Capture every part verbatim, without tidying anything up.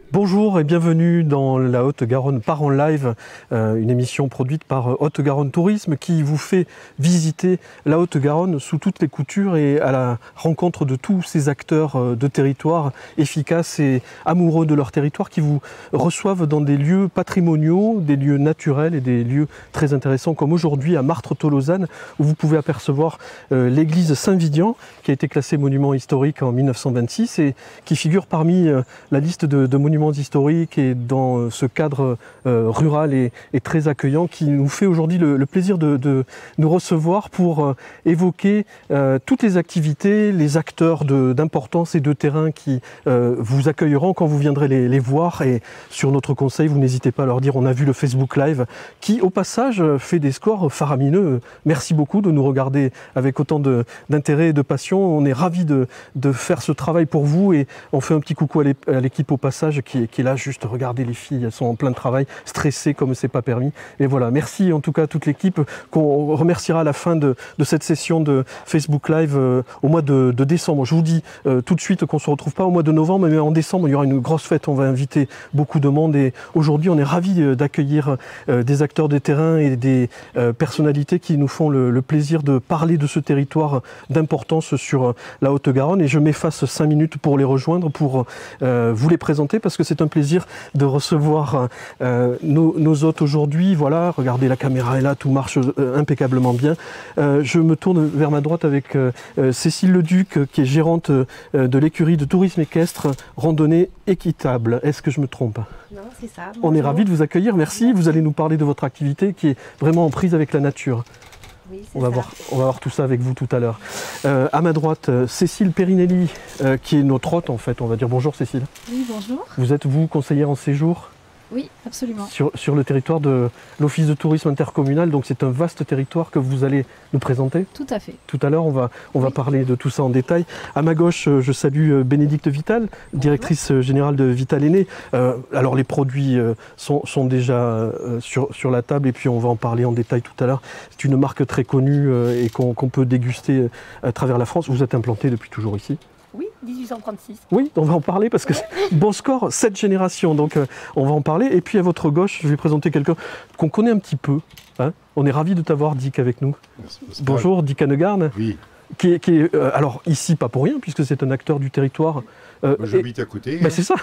Bonjour et bienvenue dans la Haute-Garonne part en live, euh, une émission produite par Haute-Garonne Tourisme qui vous fait visiter la Haute-Garonne sous toutes les coutures et à la rencontre de tous ces acteurs de territoire efficaces et amoureux de leur territoire qui vous reçoivent dans des lieux patrimoniaux, des lieux naturels et des lieux très intéressants comme aujourd'hui à Martres-Tolosane où vous pouvez apercevoir euh, l'église Saint-Vidian qui a été classée monument historique en mille neuf cent vingt-six et qui figure parmi euh, la liste de, de monuments historiques et dans ce cadre euh, rural et, et très accueillant qui nous fait aujourd'hui le, le plaisir de, de nous recevoir pour euh, évoquer euh, toutes les activités, les acteurs d'importance et de terrain qui euh, vous accueilleront quand vous viendrez les, les voir et sur notre conseil, vous n'hésitez pas à leur dire on a vu le Facebook Live qui au passage fait des scores faramineux. Merci beaucoup de nous regarder avec autant d'intérêt et de passion. On est ravis de, de faire ce travail pour vous et on fait un petit coucou à l'équipe au passage Qui est, qui est là, juste regardez les filles, elles sont en plein de travail, stressées comme c'est pas permis. Et voilà, merci en tout cas à toute l'équipe qu'on remerciera à la fin de, de cette session de Facebook Live euh, au mois de, de décembre. Je vous dis euh, tout de suite qu'on ne se retrouve pas au mois de novembre, mais en décembre, il y aura une grosse fête, on va inviter beaucoup de monde. Et aujourd'hui, on est ravis d'accueillir euh, des acteurs de terrain et des euh, personnalités qui nous font le, le plaisir de parler de ce territoire d'importance sur la Haute-Garonne. Et je m'efface cinq minutes pour les rejoindre, pour euh, vous les présenter, parce que c'est un plaisir de recevoir euh, nos, nos hôtes aujourd'hui. Voilà, regardez, la caméra est là, tout marche euh, impeccablement bien. Euh, je me tourne vers ma droite avec euh, Cécile Leduc, euh, qui est gérante euh, de l'écurie de tourisme équestre Randonnée Équitable. Est-ce que je me trompe? Non, c'est ça. On est ravis de vous accueillir, merci. merci. Vous allez nous parler de votre activité qui est vraiment en prise avec la nature. Oui, on, va voir, on va voir tout ça avec vous tout à l'heure. Euh, à ma droite, Cécile Perinelli, euh, qui est notre hôte en fait, on va dire. Bonjour Cécile. Oui, bonjour. Vous êtes vous conseillère en séjour? Oui, absolument. Sur, sur le territoire de l'Office de tourisme intercommunal, donc c'est un vaste territoire que vous allez nous présenter. Tout à fait. Tout à l'heure, on va, on oui. va parler de tout ça en détail. À ma gauche, je salue Bénédicte Vital, directrice Bonjour. générale de Vital Aîné. Euh, alors les produits euh, sont, sont déjà euh, sur, sur la table et puis on va en parler en détail tout à l'heure. C'est une marque très connue euh, et qu'on qu'on peut déguster à travers la France. Vous êtes implanté depuis toujours ici? Oui, mille huit cent trente-six. Oui, on va en parler parce que bon score, sept générations, donc euh, on va en parler. Et puis à votre gauche, je vais présenter quelqu'un qu'on connaît un petit peu. Hein. On est ravis de t'avoir, Dick, avec nous. Merci, bonjour, Dick Hannegarn. Oui. Qui est, qui est euh, alors ici, pas pour rien, puisque c'est un acteur du territoire. Euh, moi j'habite à côté. Bah, hein. C'est ça.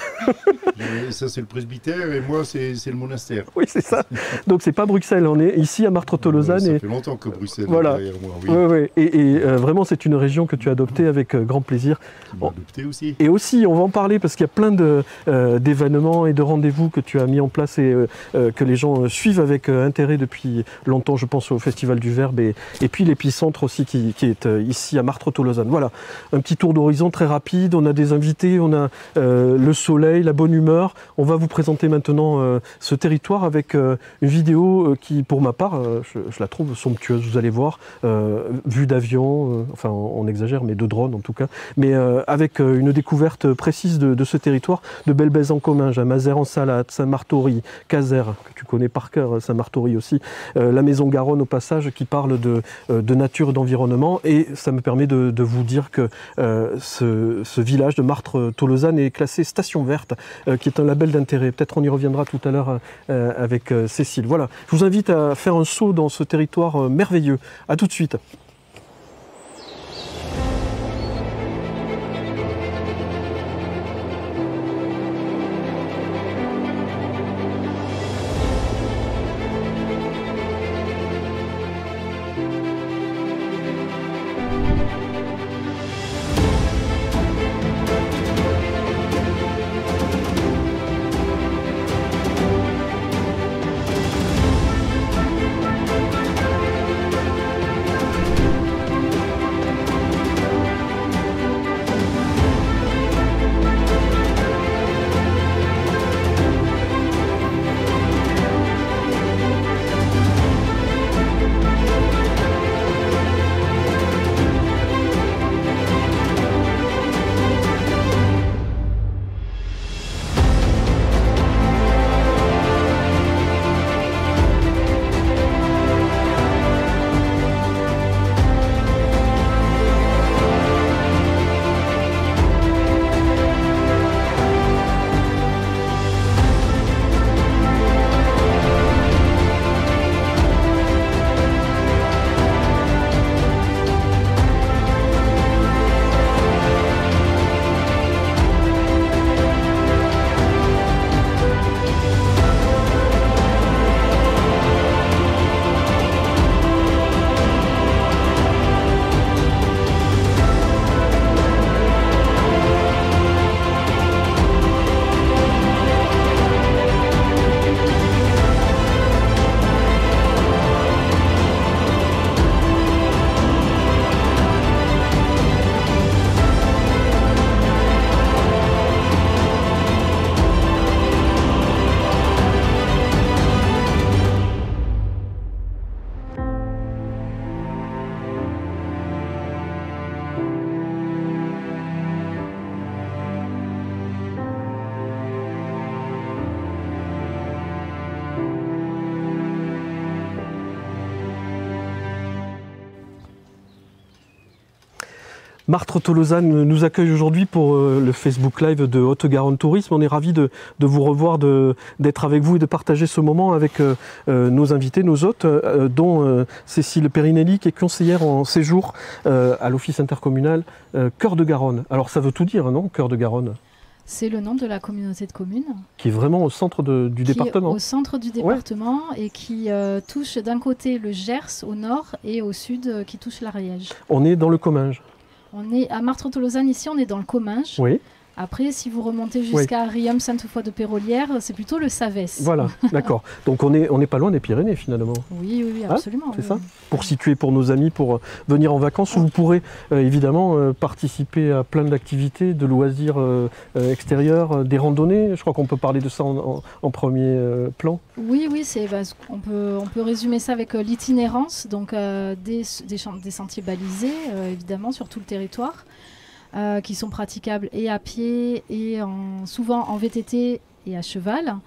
Ça c'est le presbytère et moi c'est le monastère. Oui, c'est ça. Donc c'est pas Bruxelles, on est ici à Martres-Tolosane. Ça et... fait longtemps que Bruxelles voilà. est derrière moi. Oui. Ouais, ouais. Et, et euh, vraiment c'est une région que tu as adoptée avec euh, grand plaisir. Tu m'as adopté aussi. Et aussi, on va en parler parce qu'il y a plein d'événements euh, et de rendez-vous que tu as mis en place et euh, euh, que les gens suivent avec euh, intérêt depuis longtemps. Je pense au Festival du Verbe et, et puis l'épicentre aussi qui, qui est euh, ici à Martres-Tolosane. Voilà, un petit tour d'horizon très rapide. On a des invités, on a euh, le soleil, la bonne humeur. On va vous présenter maintenant euh, ce territoire avec euh, une vidéo euh, qui, pour ma part, euh, je, je la trouve somptueuse. Vous allez voir, euh, vue d'avion, euh, enfin on, on exagère, mais de drone en tout cas, mais euh, avec euh, une découverte précise de, de ce territoire, de belles baies en commun, Mazères-en-Salade, Saint-Martory, Casères, que tu connais par cœur, Saint-Martory aussi, euh, la Maison Garonne au passage qui parle de, euh, de nature et d'environnement, et ça me permet de, de vous dire que euh, ce, ce village de Martres-Tolosane est classé station verte, euh, qui est un label d'intérêt. Peut-être on y reviendra tout à l'heure euh, avec euh, Cécile. Voilà, je vous invite à faire un saut dans ce territoire euh, merveilleux. À tout de suite. Martres-Tolosane nous accueille aujourd'hui pour euh, le Facebook Live de Haute-Garonne Tourisme. On est ravis de, de vous revoir, d'être avec vous et de partager ce moment avec euh, euh, nos invités, nos hôtes, euh, dont euh, Cécile Perinelli, qui est conseillère en séjour euh, à l'Office intercommunal euh, Cœur de Garonne. Alors ça veut tout dire, non, Cœur de Garonne? C'est le nom de la communauté de communes. Qui est vraiment au centre de, du qui département. Est au centre du département ouais. et qui euh, touche d'un côté le Gers au nord et au sud euh, qui touche l'Ariège. On est dans le Comminges. On est à Martres-Tolosane, ici on est dans le Comminges. Oui. Après, si vous remontez jusqu'à oui. Riom, Sainte-Foy-de-Pérolière, c'est plutôt le Savès. Voilà, d'accord. Donc on n'est on est pas loin des Pyrénées finalement. Oui, oui, oui absolument. Hein, c'est oui. ça. Pour situer pour nos amis, pour venir en vacances, où vous pourrez euh, évidemment euh, participer à plein d'activités, de loisirs euh, euh, extérieurs, euh, des randonnées. Je crois qu'on peut parler de ça en, en, en premier euh, plan. Oui, oui, c'est, bah, on, peut, on peut résumer ça avec euh, l'itinérance, donc euh, des, des, des sentiers balisés, euh, évidemment, sur tout le territoire. Euh, qui sont praticables et à pied et en, souvent en V T T et à cheval.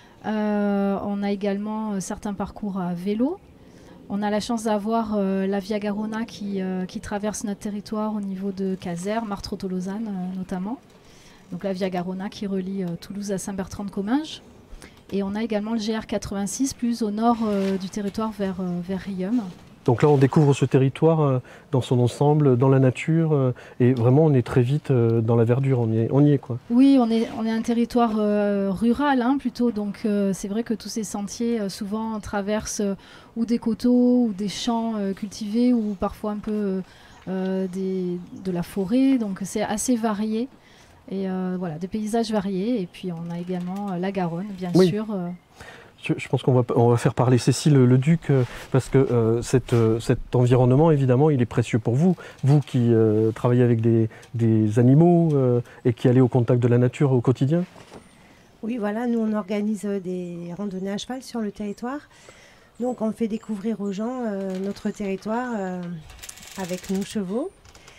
Euh, on a également euh, certains parcours à vélo. On a la chance d'avoir euh, la Via Garona qui, euh, qui traverse notre territoire au niveau de Caser, Martres-Tolosane euh, notamment. Donc la Via Garona qui relie euh, Toulouse à Saint-Bertrand-de-Comminges. Et on a également le G R quatre-vingt-six plus au nord euh, du territoire vers, euh, vers Riom. Donc là, on découvre ce territoire euh, dans son ensemble, dans la nature, euh, et vraiment, on est très vite euh, dans la verdure, on y est, on y est quoi. Oui, on est, on est un territoire euh, rural hein, plutôt, donc euh, c'est vrai que tous ces sentiers euh, souvent traversent euh, ou des coteaux, ou des champs euh, cultivés, ou parfois un peu euh, des, de la forêt, donc c'est assez varié. Et euh, voilà, des paysages variés, et puis on a également euh, la Garonne, bien oui. sûr. Euh, Je, je pense qu'on va, on va faire parler Cécile Leduc euh, parce que euh, cette, euh, cet environnement, évidemment, il est précieux pour vous. Vous qui euh, travaillez avec des, des animaux euh, et qui allez au contact de la nature au quotidien. Oui, voilà, nous on organise des randonnées à cheval sur le territoire. Donc on fait découvrir aux gens euh, notre territoire euh, avec nos chevaux.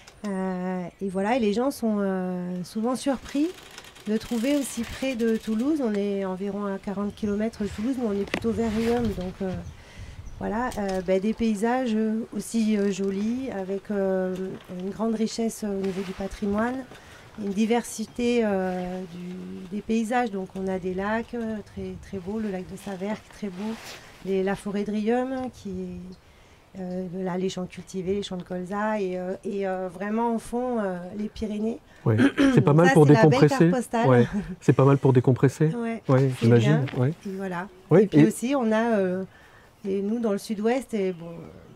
Euh, et voilà, et les gens sont euh, souvent surpris de trouver aussi près de Toulouse. On est environ à quarante kilomètres de Toulouse, mais on est plutôt vers Riom. Donc euh, voilà, euh, ben, des paysages aussi euh, jolis, avec euh, une grande richesse au niveau du patrimoine, une diversité euh, du, des paysages. Donc on a des lacs euh, très, très beaux, le lac de Savers qui est très beau, les, la forêt de Riom qui est... Euh, là, les champs cultivés, les champs de colza et, euh, et euh, vraiment au fond euh, les Pyrénées. Ouais. C'est pas mal ça, pour décompresser. Ouais. C'est pas mal pour décompresser. Ouais. Ouais, j'imagine. Ouais. Et voilà. Ouais. Et puis et... aussi, on a euh, et nous dans le Sud-Ouest et bon,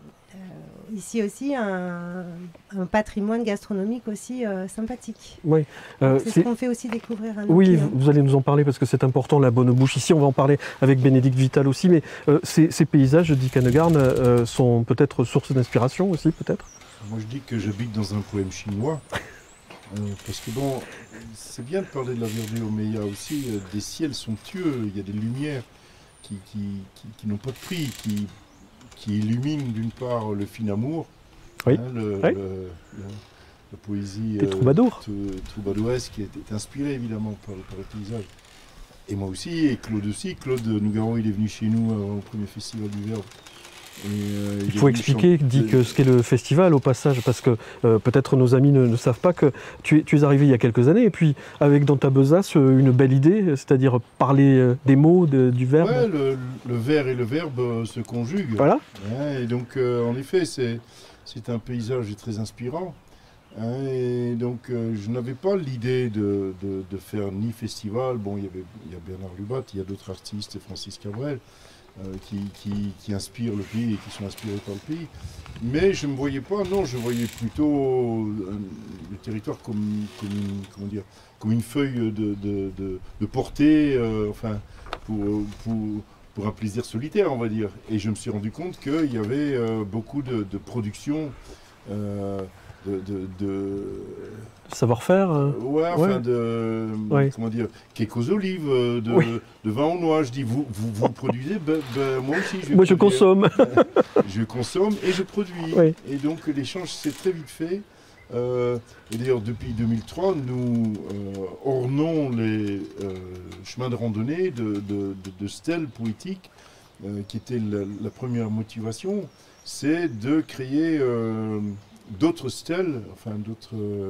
euh, ici aussi un, un patrimoine gastronomique aussi euh, sympathique. Oui. Euh, c'est ce qu'on fait aussi découvrir à nos Oui, clients. Vous allez nous en parler parce que c'est important, la bonne bouche. Ici, on va en parler avec Bénédicte Vital aussi, mais euh, ces, ces paysages, dit Cannegarn, euh, sont peut-être source d'inspiration aussi, peut-être. Moi, je dis que j'habite dans un poème chinois, euh, parce que bon, c'est bien de parler de la verdure, mais il y a aussi euh, des ciels somptueux, il y a des lumières qui, qui, qui, qui n'ont pas de prix, qui, qui illuminent d'une part le fin amour, oui. hein, le, oui. le, le, la poésie des troubadours, euh, troubadouresque qui est, est inspirée évidemment par, par le paysage. Et moi aussi, et Claude aussi. Claude Nougaro, il est venu chez nous euh, au premier festival du Verbe. Et, euh, il il faut expliquer, dit que ce qu'est le festival au passage, parce que euh, peut-être nos amis ne, ne savent pas que tu es, tu es arrivé il y a quelques années, et puis avec dans ta besace une belle idée, c'est-à-dire parler euh, des mots, de, du verbe. Ouais, le, le vers et le verbe euh, se conjuguent. Voilà. Ouais, et donc, euh, en effet, c'est un paysage très inspirant. Hein, et donc, euh, je n'avais pas l'idée de, de, de faire ni festival. Bon, il y avait, il y a Bernard Lubat, il y a d'autres artistes, Francis Cabrel. Euh, qui, qui, qui inspirent le pays et qui sont inspirés par le pays. Mais je ne me voyais pas, non, je voyais plutôt euh, le territoire comme, comme, une, comment dire, comme une feuille de, de, de, de portée, euh, enfin, pour, pour, pour un plaisir solitaire, on va dire. Et je me suis rendu compte qu'il y avait euh, beaucoup de, de production, euh, de... de, de savoir-faire euh... Ouais, enfin ouais. de... Ouais. Comment dire, cake aux olives, de, oui. de vin aux noix. Je dis, vous, vous, vous produisez, ben, ben, moi aussi je vais Moi produire. je consomme. Je consomme et je produis. Oui. Et donc l'échange s'est très vite fait. Euh, et d'ailleurs, depuis deux mille trois, nous euh, ornons les euh, chemins de randonnée de, de, de, de stèles poétiques, euh, qui était la, la première motivation, c'est de créer... Euh, d'autres stèles, enfin d'autres euh,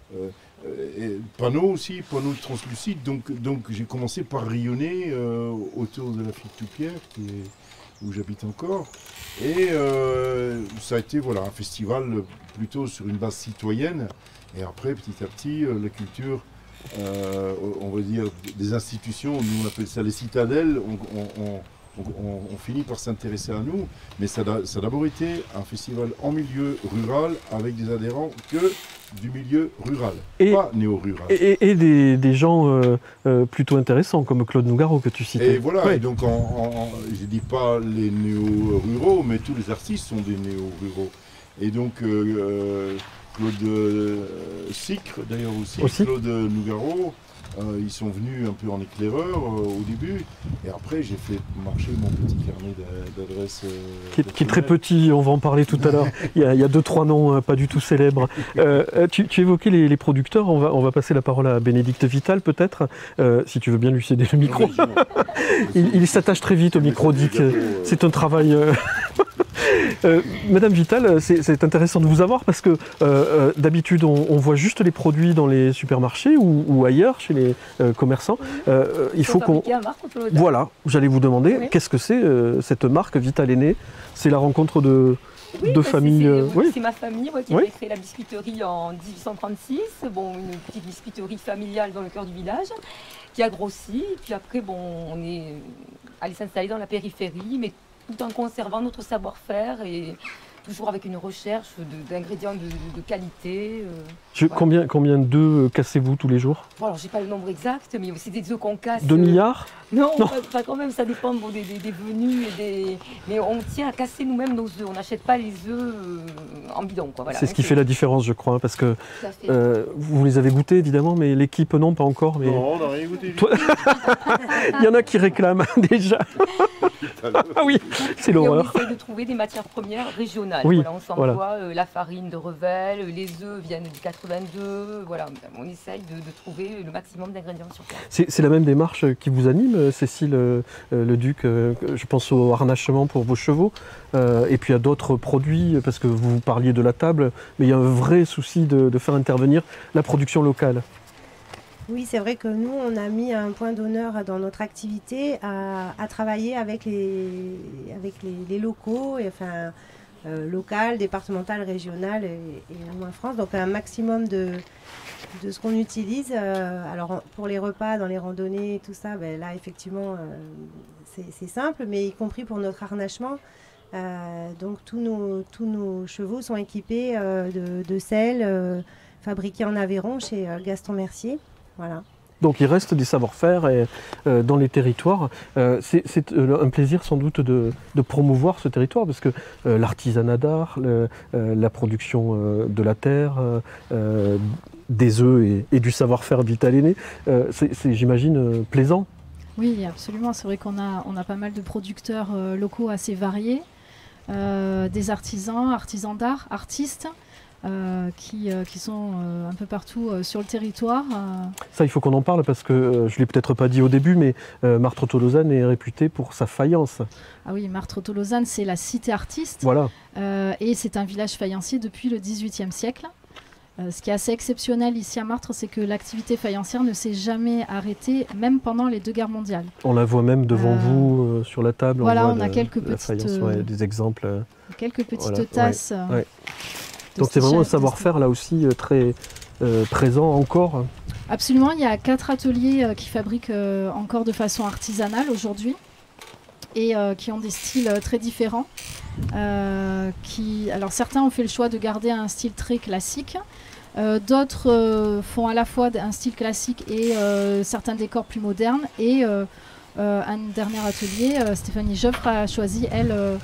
euh, panneaux aussi, panneaux translucides. Donc, donc j'ai commencé par rayonner euh, autour de la Fille-Toupierre, qui est, où j'habite encore. Et euh, ça a été voilà, un festival plutôt sur une base citoyenne. Et après, petit à petit, euh, la culture, euh, on va dire des institutions, nous on appelle ça les citadelles, on, on, on On, on finit par s'intéresser à nous, mais ça, ça a d'abord été un festival en milieu rural avec des adhérents que du milieu rural, et, pas néo-rural. Et, et des, des gens euh, euh, plutôt intéressants comme Claude Nougaro que tu citais. Et voilà, ouais. Et donc en, en, je ne dis pas les néo-ruraux, mais tous les artistes sont des néo-ruraux. Et donc euh, Claude euh, Sicre d'ailleurs aussi, aussi, Claude Nougaro, Euh, ils sont venus un peu en éclaireur euh, au début, et après j'ai fait marcher mon petit carnet d'adresses. Euh, qui, qui est très petit, on va en parler tout à l'heure. Il, il y a deux, trois noms euh, pas du tout célèbres. Euh, tu, tu évoquais les, les producteurs, on va, on va passer la parole à Bénédicte Vital peut-être, euh, si tu veux bien lui céder le micro. il il s'attache très vite au micro, dit que c'est un travail... Euh... Euh, Madame Vital, c'est intéressant de vous avoir parce que euh, euh, d'habitude on, on voit juste les produits dans les supermarchés ou, ou ailleurs chez les euh, commerçants. Euh, il faut qu'on. Voilà, j'allais vous demander oui. Qu'est-ce que c'est euh, cette marque Vital est née. C'est la rencontre de oui, deux familles. C'est oui. ma famille moi, qui oui. a créé la biscuiterie en mille huit cent trente-six. Bon, une petite biscuiterie familiale dans le cœur du village qui a grossi. Puis après, bon, on est allé s'installer dans la périphérie, mais tout en conservant notre savoir-faire et toujours avec une recherche d'ingrédients de, de, de qualité. Euh, Je, voilà. Combien, combien d'œufs cassez-vous tous les jours? Bon, alors, j'ai pas le nombre exact, mais c'est des œufs qu'on casse. deux milliards? Non, non. Pas, pas quand même, ça dépend bon, des, des, des venus. Et des... Mais on tient à casser nous-mêmes nos œufs. On n'achète pas les œufs euh, en bidon. Voilà. C'est ce qui fait la différence, je crois, hein, parce que euh, vous les avez goûtés, évidemment, mais l'équipe, non, pas encore. Mais... Non, on n'a rien goûté. Toi... Il y en a qui réclament déjà. Ah oui, c'est l'horreur. On essaie de trouver des matières premières régionales. Oui, voilà, on s'envoie voilà. euh, la farine de Revel, les œufs viennent du quatre-vingt-deux. Voilà, on essaye de, de trouver le maximum d'ingrédients sur place. C'est la même démarche qui vous anime, Cécile euh, Le Duc. Euh, je pense au harnachement pour vos chevaux, euh, et puis à d'autres produits, parce que vous parliez de la table, mais il y a un vrai souci de, de faire intervenir la production locale. Oui, c'est vrai que nous, on a mis un point d'honneur dans notre activité à, à travailler avec les, avec les, les locaux, et, enfin, euh, local, départemental, régional et, et au moins France. Donc un maximum de, de ce qu'on utilise. Euh, alors pour les repas, dans les randonnées et tout ça, ben, là effectivement euh, c'est simple, mais y compris pour notre harnachement. Euh, donc tous nos, tous nos chevaux sont équipés euh, de, de selles euh, fabriquées en Aveyron chez euh, Gaston Mercier. Voilà. Donc il reste des savoir-faire euh, dans les territoires. Euh, c'est euh, un plaisir sans doute de, de promouvoir ce territoire parce que euh, l'artisanat d'art, euh, la production euh, de la terre, euh, des œufs et, et du savoir-faire Vital est né, euh, c'est j'imagine euh, plaisant. Oui, absolument. C'est vrai qu'on a, on a pas mal de producteurs euh, locaux assez variés, euh, des artisans, artisans d'art, artistes. Euh, qui, euh, qui sont euh, un peu partout euh, sur le territoire. Euh. Ça, il faut qu'on en parle parce que euh, je ne l'ai peut-être pas dit au début, mais euh, Martres-Tolosane est réputée pour sa faïence. Ah oui, Martres-Tolosane, c'est la cité artiste. Voilà. Euh, et c'est un village faïencier depuis le dix-huitième siècle. Euh, ce qui est assez exceptionnel ici à Martres, c'est que l'activité faïencière ne s'est jamais arrêtée, même pendant les deux guerres mondiales. On la voit même devant euh... vous, euh, sur la table. Voilà, on, on a quelques petites, faïence, ouais, des exemples. Quelques petites voilà, tasses. Ouais, ouais. Donc c'est vraiment un savoir-faire là aussi très euh, présent encore. Absolument, il y a quatre ateliers euh, qui fabriquent euh, encore de façon artisanale aujourd'hui et euh, qui ont des styles euh, très différents. Euh, qui, alors certains ont fait le choix de garder un style très classique, euh, d'autres euh, font à la fois un style classique et euh, certains décors plus modernes. Et euh, euh, un dernier atelier, euh, Stéphanie Joffre a choisi elle euh,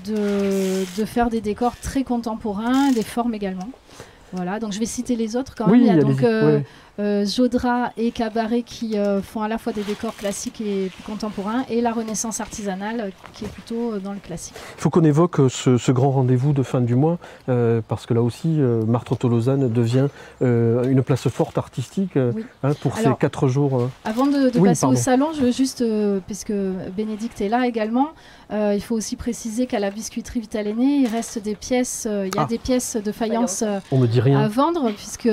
De, de faire des décors très contemporains, des formes également. Voilà, donc je vais citer les autres quand même. Oui, il y a donc euh, oui. euh, Jodra et Cabaret qui euh, font à la fois des décors classiques et plus contemporains, et la Renaissance artisanale euh, qui est plutôt euh, dans le classique. Il faut qu'on évoque ce, ce grand rendez-vous de fin du mois, euh, parce que là aussi, euh, Martres-Tolosane devient euh, une place forte artistique euh, Oui. hein, pour Alors, ces quatre jours. Euh. Avant de, de Oui, passer pardon. au salon, je veux juste, euh, puisque Bénédicte est là également, euh, il faut aussi préciser qu'à la biscuiterie Vital-Aîné, il reste des pièces, euh, il y a Ah. des pièces de faïence euh, On me dit rien. à vendre, puisque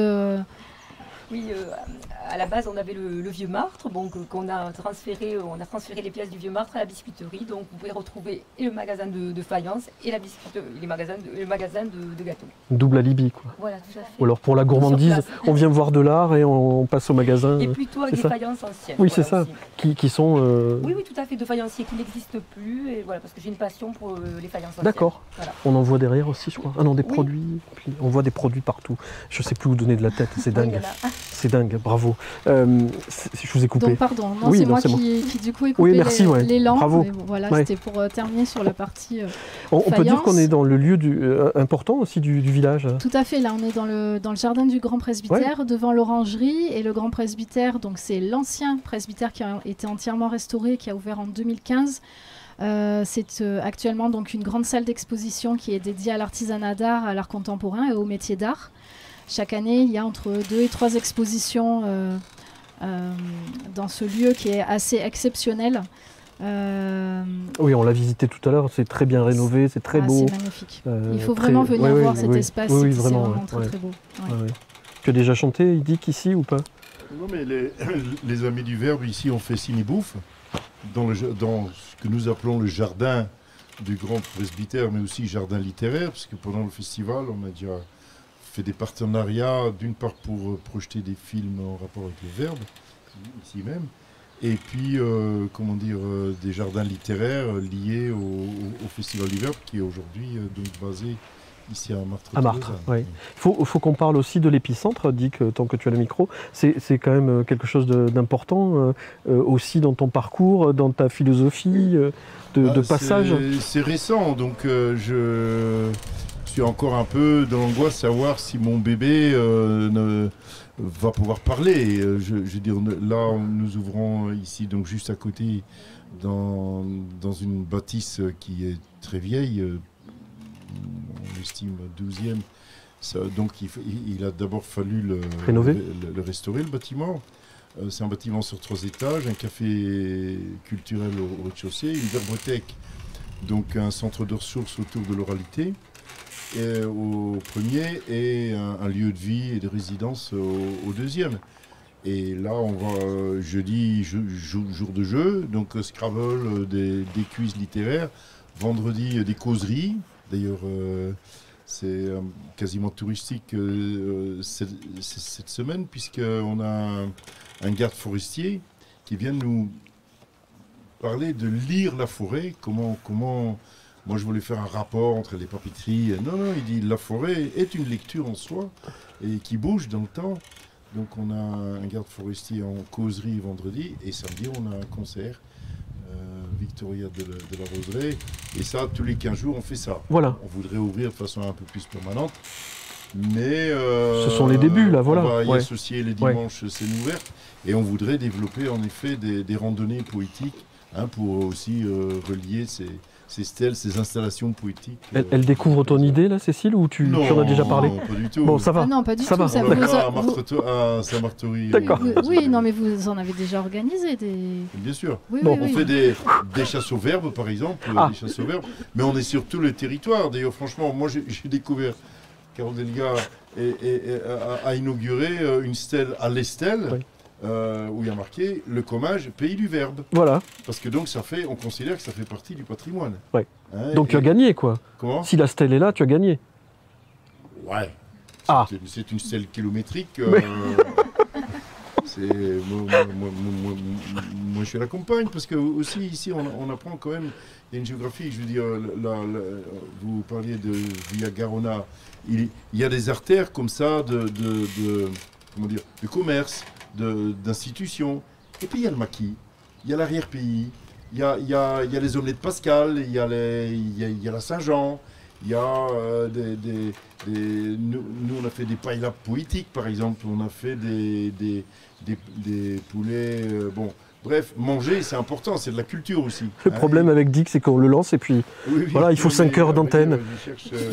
Oui, euh, à la base, on avait le, le vieux martre, donc euh, qu'on a transféré, euh, on a transféré les pièces du vieux martre à la biscuiterie. Donc, vous pouvez retrouver et le magasin de, de faïence et la biscuiterie, les magasins de, le magasin de, de gâteaux. Double alibi, quoi. Voilà, tout à fait. Ou alors pour la gourmandise, Sur place. on vient voir de l'art et on, on passe au magasin Et euh, plutôt avec c'est des ça faïences anciennes. Oui, c'est voilà, ça. aussi. qui, qui sont... euh, Oui, oui, tout à fait, de faïenciers qui n'existent plus. Et voilà, parce que j'ai une passion pour euh, les faïences anciennes. D'accord. Voilà. On en voit derrière aussi, je crois. Ah non, des Oui. produits. Puis on voit des produits partout. Je sais plus où donner de la tête. C'est Oui, dingue. il y en a. C'est dingue. Bravo. Euh, c'est- je vous ai coupé. donc pardon, non, Oui, c'est non, moi c'est qui, qui du coup ai coupé Oui, merci, les, ouais. l'élan. Bravo. Mais bon, voilà, Ouais. c'était pour euh, terminer sur la partie. euh, on, on peut dire faïence. qu'on est dans le lieu du, euh, important aussi du, du village. Tout à fait, là on est dans le, dans le jardin du Grand Presbytère, devant l'orangerie, et le Grand Presbytère, donc c'est l'ancien presbytère qui a été entièrement restauré, qui a ouvert en deux mille quinze. Euh, c'est euh, actuellement donc une grande salle d'exposition qui est dédiée à l'artisanat d'art, à l'art contemporain et aux métiers d'art. Chaque année, il y a entre deux et trois expositions euh, euh, dans ce lieu qui est assez exceptionnel. Euh, Oui, on l'a visité tout à l'heure. C'est très bien rénové. C'est très ah, beau. c'est magnifique. Euh, Il faut très- vraiment venir ouais, ouais, voir oui, cet oui. espace, Oui, oui, c'est vraiment, vraiment ouais, très ouais. très beau. Ouais. Ouais, ouais. Tu as déjà chanté, Idic, ici ou pas? Non, mais les, les amis du Verbe, ici, ont fait ciné-bouffe dans, le, dans ce que nous appelons le jardin du Grand Presbytère, mais aussi jardin littéraire, parce que pendant le festival, on a déjà fait des partenariats, d'une part pour euh, projeter des films en rapport avec le Verbe, ici même, et puis, euh, comment dire, euh, des jardins littéraires euh, liés au, au- au Festival du Verbe, qui est aujourd'hui euh, donc basé ici à Martres. À Martres, oui. Il faut, faut qu'on parle aussi de l'épicentre, Dick, euh, tant que tu as le micro. C'est c'est quand même euh, quelque chose de- d'important euh, euh, aussi dans ton parcours, euh, dans ta philosophie euh, de, de Ah, passage. c'est- C'est récent, donc euh, je suis encore un peu dans l'angoisse de savoir si mon bébé euh, ne, va pouvoir parler. Euh, Je, je veux dire, là, nous ouvrons ici, donc juste à côté, dans, dans une bâtisse qui est très vieille, euh, on estime douzième. Ça, donc il, fa- il- il a d'abord fallu le, Rénover. le- le restaurer, le bâtiment. Euh, c'est un bâtiment sur trois étages, un café culturel au, au rez-de-chaussée, une verbothèque, donc un centre de ressources autour de l'oralité et au premier, et un, un lieu de vie et de résidence au, au deuxième. Et là, on va euh, jeudi, jeu- jour, jour de jeu, donc euh, Scrabble, euh, des, des quiz littéraires, vendredi, euh, des causeries. D'ailleurs, euh, c'est euh, quasiment touristique euh, cette, cette semaine, puisqu'on a un, un garde forestier qui vient nous parler de lire la forêt, comment, comment... Moi, je voulais faire un rapport entre les papeteries. Non, non, il dit la forêt est une lecture en soi et qui bouge dans le temps. Donc, on a un garde forestier en causerie vendredi et samedi, on a un concert, euh, Victoria de la, de la Roseraie. Et ça, tous les quinze jours, on fait ça. Voilà. On voudrait ouvrir de façon un peu plus permanente. Mais euh, Ce sont les débuts, là, voilà. On va y Ouais. associer les Ouais. dimanches, scène ouverte. Et on voudrait développer en effet des, des randonnées poétiques hein, pour aussi euh, relier ces, ces stèles, ces installations poétiques. Elle, euh, elle découvre ton idée, là, Cécile, ou tu, tu en as déjà parlé? Non, pas du tout. Bon, ça va. Ah non, pas du Ça tout. va. Ça On vous, l'a fait à, vous- Martreto- à Saint-Martory. D'accord. vous- euh, oui, non, mais vous en avez déjà organisé des. Bien sûr. Oui, Bon, oui, On oui. fait des, des chasses aux verbes, par exemple, Ah. des chasses aux verbes, mais on est sur tout le territoire. D'ailleurs, franchement, moi, j'ai j'ai découvert, Carole Delga et, et- et a, a inauguré euh, une stèle à l'Estelle, Oui. euh, où il y a marqué le Comminges, pays du Verbe. Voilà. Parce que donc, ça fait, on considère que ça fait partie du patrimoine. Ouais. Hein, Donc et- tu as gagné, quoi. Comment Si la stèle est là, tu as gagné. Ouais. Ah. C'est- C'est une stèle kilométrique. euh, c'est- moi, moi- moi- moi- moi- moi, je la compagne parce que aussi ici, on, on apprend quand même. Il y a une géographie. Je veux dire, la- la- vous parliez de Via Garona. Il, il y a des artères comme ça de, de, de- comment dire, de commerce, de- d'institutions. Et puis il y a le maquis, il y a l'arrière-pays, il y a, il y a- il y a les omelettes Pascal, il y a, les, il y a, il y a la Saint-Jean. Il y a euh, des, des- des- nous, nous, on a fait des paella poétiques, par exemple. On a fait des, des, des, des poulets... euh, bon, bref, manger, c'est important, c'est de la culture aussi. Le hein, problème et... avec Dick, c'est qu'on le lance et puis oui, oui, voilà, il faut cinq heures d'antenne. Euh,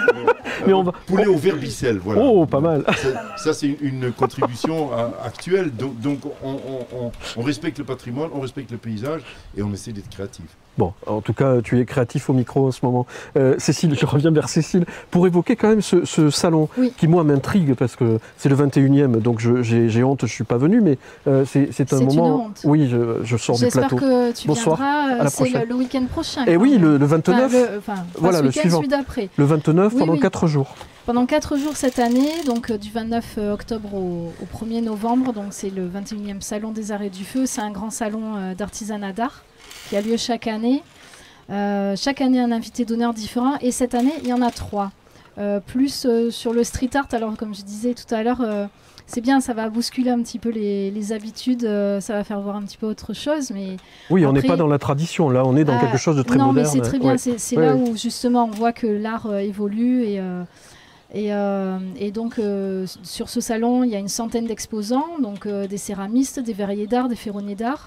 Mais on va... Poulet au verbicelle, voilà. Oh, pas mal. Ça, ça c'est une, une contribution à, actuelle. Donc, donc on, on, on, on respecte le patrimoine, on respecte le paysage et on essaie d'être créatif. Bon, en tout cas, tu es créatif au micro en ce moment. Euh, Cécile, je reviens vers Cécile, pour évoquer quand même ce, ce salon oui. qui, moi, m'intrigue parce que c'est le vingt et unième, donc j'ai honte, je ne suis pas venu, mais euh, c'est un moment... Une honte. Oui, je, je sors du plateau. J'espère que tu Bonsoir, viendras, c'est le, le week-end prochain. Et oui, le, le vingt-neuf, enfin, le, enfin, voilà, le suivant. d'après. Le vingt-neuf, oui, pendant oui. quatre jours. Pendant quatre jours cette année, donc euh, du vingt-neuf octobre au, au premier novembre, donc c'est le vingt et unième Salon des Arts et du Feu. C'est un grand salon euh, d'artisanat d'art qui a lieu chaque année. Euh, chaque année, un invité d'honneur différent. Et cette année, il y en a trois. Euh, plus euh, sur le street art. Alors, comme je disais tout à l'heure, euh, c'est bien, ça va bousculer un petit peu les, les habitudes. Euh, ça va faire voir un petit peu autre chose. Mais oui, après, on n'est pas dans la tradition. Là, on est dans euh, quelque chose de très non, moderne. Non, mais c'est très bien. Ouais. C'est ouais, là ouais. où, justement, on voit que l'art euh, évolue. Et, euh, et, euh, et donc, euh, sur ce salon, il y a une centaine d'exposants. Donc, euh, des céramistes, des verriers d'art, des ferronniers d'art.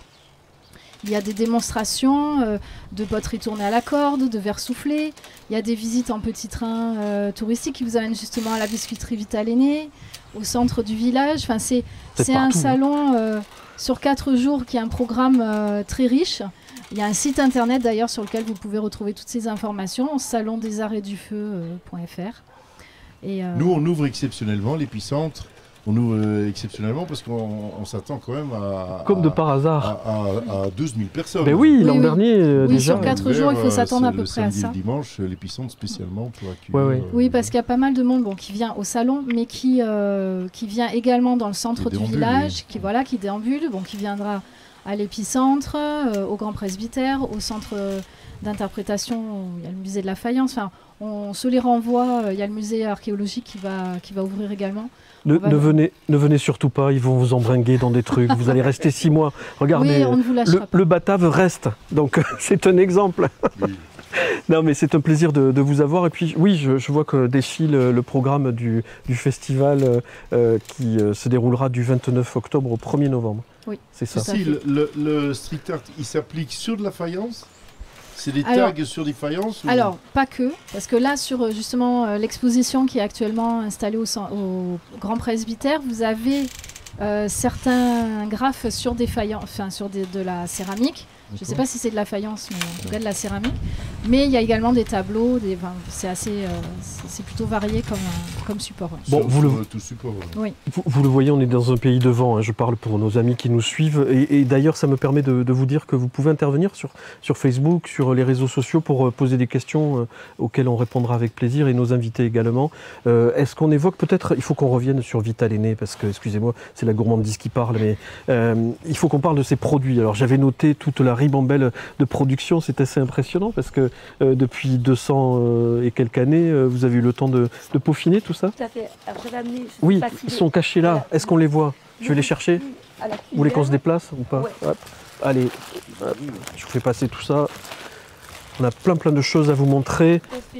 Il y a des démonstrations euh, de poterie tournée à la corde, de verre soufflé. Il y a des visites en petit train euh, touristique qui vous amènent justement à la biscuiterie Vital Aîné, au centre du village. Enfin, c'est un salon euh, sur quatre jours qui a un programme euh, très riche. Il y a un site internet d'ailleurs sur lequel vous pouvez retrouver toutes ces informations, salon des arts et du feu point F R. Et, euh... Nous, on ouvre exceptionnellement l'épicentre. On ouvre euh, exceptionnellement parce qu'on s'attend quand même à... Comme de par hasard. À, à, à douze mille personnes. Mais oui, oui l'an oui. dernier euh, oui, déjà. sur quatre jours, il faut s'attendre à peu près à ça. Le dimanche, l'épicentre spécialement pour accueillir... Ouais, ouais. Euh, oui, parce qu'il y a pas mal de monde bon, qui vient au salon, mais qui, euh, qui vient également dans le centre du village, oui. qui, voilà, qui déambule, bon, qui viendra à l'épicentre, euh, au Grand Presbytère, au centre d'interprétation, il y a le musée de la faïence. Enfin, on se les renvoie, il y a le musée archéologique qui va, qui va ouvrir également. Ne, ne, venez, ne venez surtout pas, ils vont vous embringuer dans des trucs, vous allez rester six mois. Regardez, oui, on ne vous le, le Batave reste, donc c'est un exemple. Oui. Non mais c'est un plaisir de, de vous avoir. Et puis oui, je, je vois que défile le programme du, du festival euh, qui euh, se déroulera du vingt-neuf octobre au premier novembre. Oui, c'est ça. Si, le, le, le street art, il s'applique sur de la faïence ? C'est des tags alors, sur des faïences ou... Alors, pas que, parce que là, sur justement euh, l'exposition qui est actuellement installée au, au Grand Presbytère, vous avez euh, certains graphes sur des faïences, enfin sur des, de la céramique. Je ne sais pas si c'est de la faïence, mais en tout cas de la céramique. Mais il y a également des tableaux, des, enfin, c'est assez, euh, c'est plutôt varié comme, euh, comme support. Ouais. Bon, vous le, tout support, ouais. oui. vous, vous le voyez, on est dans un pays de vent. Hein, je parle pour nos amis qui nous suivent. Et, et d'ailleurs, ça me permet de, de vous dire que vous pouvez intervenir sur, sur Facebook, sur les réseaux sociaux pour euh, poser des questions euh, auxquelles on répondra avec plaisir et nos invités également. Euh, Est-ce qu'on évoque peut-être, il faut qu'on revienne sur Vital Aîné parce que, excusez-moi, c'est la gourmandise qui parle, mais euh, il faut qu'on parle de ses produits. Alors j'avais noté toute la ribambelle de production, c'est assez impressionnant parce que euh, depuis deux cents euh, et quelques années, euh, vous avez eu le temps de, de peaufiner tout ça. Tout à fait. Alors j'avais amené. Oui, ils sont cachés là. Voilà. Est-ce qu'on les voit? Je vais les chercher. Vous voulez qu'on se déplace ou pas? Ouais. Hop. Allez, hop. Je vous fais passer tout ça. On a plein plein de choses à vous montrer.